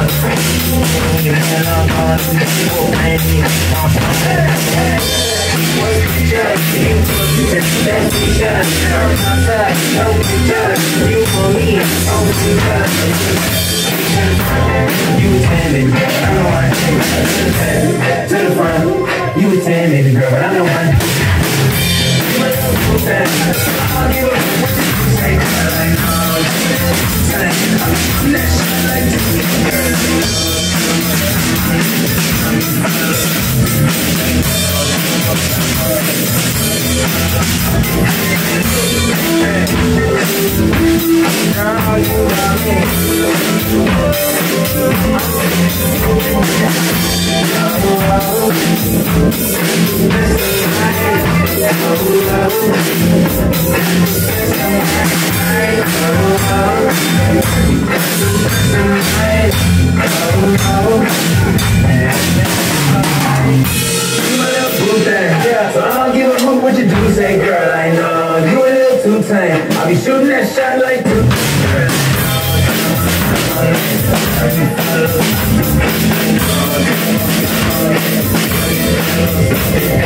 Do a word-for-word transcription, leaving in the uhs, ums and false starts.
You a ten, baby girl, but I know one. I'll give up what you say, girl, I know. I'm not shy like this, girl, you love yeah, so I don't give a fuck what you do, say, girl, I know. You a little too tame. I'll be shooting that shot like two. Girl,